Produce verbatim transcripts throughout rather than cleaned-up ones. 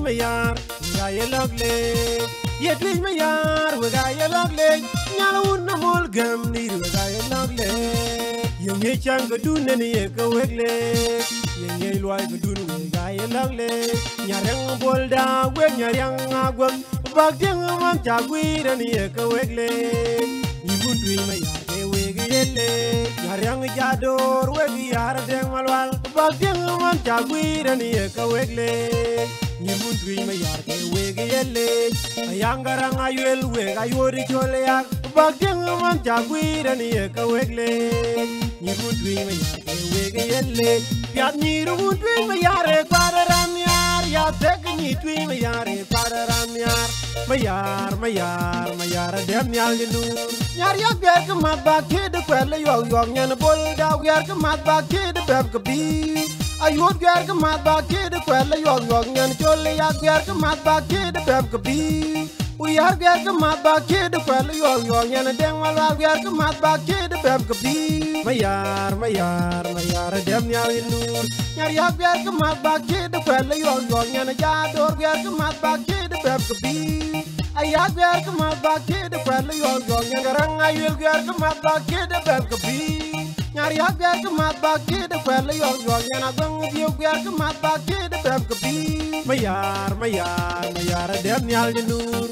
mayar ga yelogle ye twin mayar ga yelogle nyala unna mol gam ni ga yelogle ye nge chang ga dun ne ye ka wegle ye nge loy ga dun ga yelogle nyarang bolda we nyarang agwam bag ding man ta gwira ni ye ka wegle yibun twin mayar ke wege yelle nyarang jador we yar deng malwal bag ding man ta gwira ni ye ka wegle Nimun tui ma yar ke wege yelle ayangarang ayel wega yori chole yak bagdeng man jagwira ni ka wegle Nimun tui ma yar ke wege yelle piat niru tui ma yar kwadaram yar ya tek ni tui ma yar kwadaram yar ma yar ma yar ma yar dem nyal nu nyar yak ber ke mat ba ke de kwele yo yo nyen bol da yer ke mat ba ke de beb ke bi Ayod gyar ke mat ba ke de kwele yo yo nyen chole ya gyar ke mat ba ke de beb ke bi u yar gyar ke mat ba ke de kwele yo yo nyen deng mal wa gyar ke mat ba ke de beb ke bi mayar mayar mayar dem nyal nur nyar ya gyar ke mat ba ke de kwele yo yo nyen ja dor gyar ke mat ba ke de beb ke bi ayar gyar ke mat ba ke de kwele yo yo nyen garang ayel gyar ke mat ba ke de beb ke bi Nyar yak gyar ke mat ba ke de kwele yo yo nyana gwang biu gyar ke mat ba ke de beb ke bi mayar mayar mayar dem nyal nur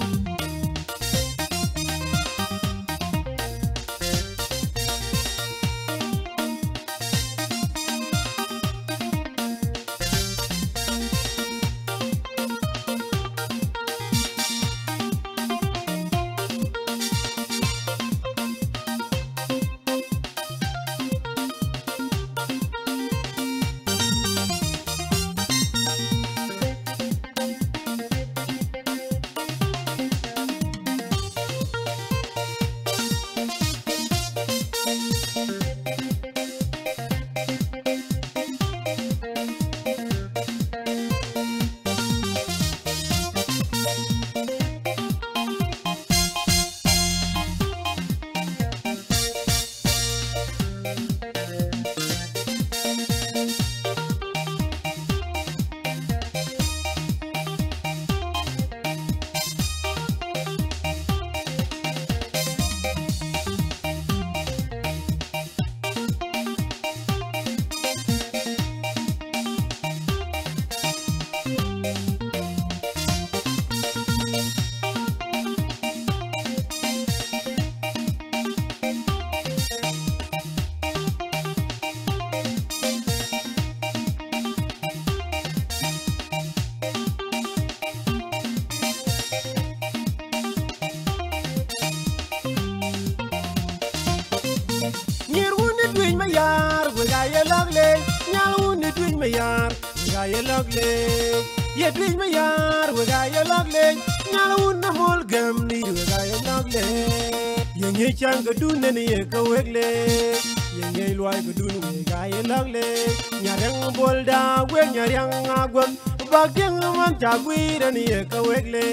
Mayar, we got your lovely. Now, only twin Mayar, we got your lovely. Yet, twin Mayar, we got your lovely. Now, only whole gum need we got your lovely. Young Yachan could do any echo wiggly. Young Yalwai could do we got your lovely. Yarang Bolda, when you're young, Agum, but young one tagweed and echo wiggly.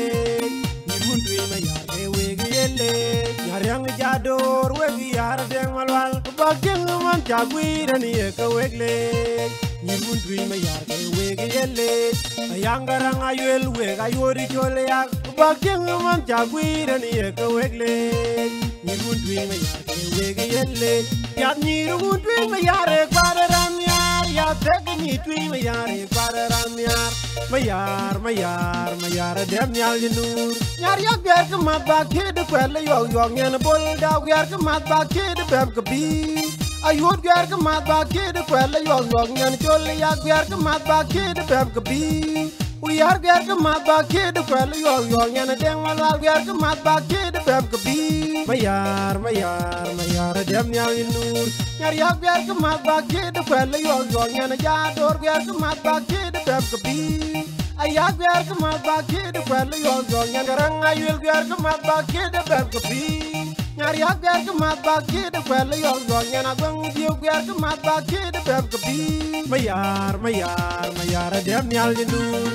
You won't twin Mayar, they wiggy yellow. Yarang Jador, where we are, dang malwal. Bagdeng man jagwira ni ka wegle Nimun tui mayar ke wege yelle ayangarang ayel wega yori chole yak Bagdeng man jagwira ni ka wegle Nimun tui mayar ke wege yelle Yat niru tui mayar kwadaram yar Ya tek ni tui mayar kwadaram yar Mayar mayar mayar dem nyal nur Nyar yak ber ke mat ba ke de kwele yo yo ngen bol da yer ke mat ba ke de beb ke bi Ayod gyar ke mat ba ke de kwele yo yo ngen chole ya gyar ke mat ba ke de beb ke bi u yar gyar ke mat ba ke de kwele yo yo ngen deng mal wa gyar ke mat ba ke de beb ke bi mayar mayar mayar dem nyal nur nyar yak gyar ke mat ba ke de kwele yo yo ngen ja dor gyar ke mat ba ke de beb ke bi ayak gyar ke mat ba ke de kwele yo yo ngen garang ayel gyar ke mat ba ke de beb ke bi Nyar yak gyar ke mat ba ke de kwele yo yo nyen agwang biu gyar ke mat ba ke de beb ke bi mayar mayar mayar dem nyal nur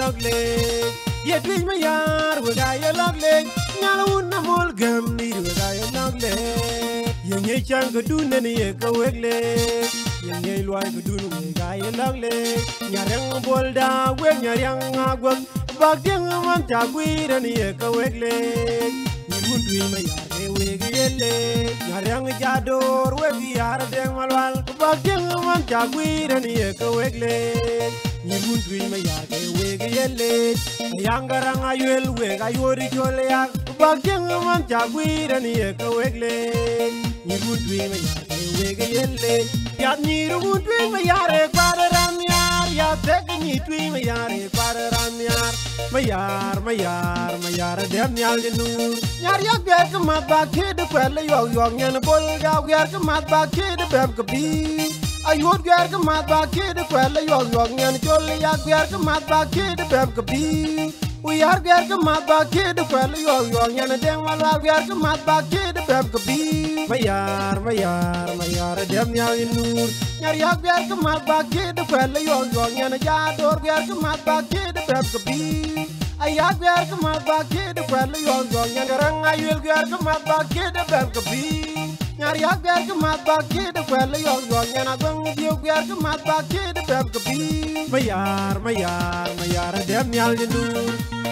logle ye twin me yar we ga ye logle nyal un na mol gam ni we ga ye logle ye nye chang ko dun ne ye ko wegle ye nye loy ko dun we ga ye logle nyarang bolda we nyarang agwam bak ding man ta gwira ni ye ko wegle ni mun twin me yar ke we ga ye le nyarang jador we yar deng malwal bak ding man ta gwira ni ye ko wegle ni mun twin me yar ke we ga ye le yangarang ayel we ga yori jole yak bak ding man ta gwira ni ye ko wegle ni mun twin me yar ke we ga ye le ya ni mun twin me yar e kwadaram yar ya tek ni twin me yar e kwadaram yar mayar mayar mayar dem nyal nur nyar yak ber ke mat ba ke de kwel yo yo nyen bol ga ger ke mat ba ke de bem ke bi ayot ger ke mat ba ke de kwel yo yo nyen jol yak ger ke mat ba ke de bem ke bi u yar ger ke mat ba ke de kwel yo yo nyen den wal wal ger ke mat ba ke de bem ke bi mayar mayar mayar dem nyal nur nyar yak ger ke mat ba ke de kwel yo yo nyen ja dor ger ke mat ba ke de bem ke bi ayak ger ke mat ba ke de kwel yo yo nyen rang ayel ger ke mat ba ke de bem ke bi nyar yak ger ke mat ba ke de kwel yo yo nyen agong dio ger ke mat ba ke de bem ke bi mayar mayar mayar dem nyal nur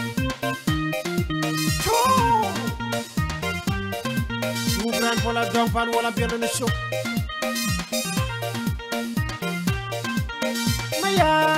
Mugran pola dong fan wala biar na show mayar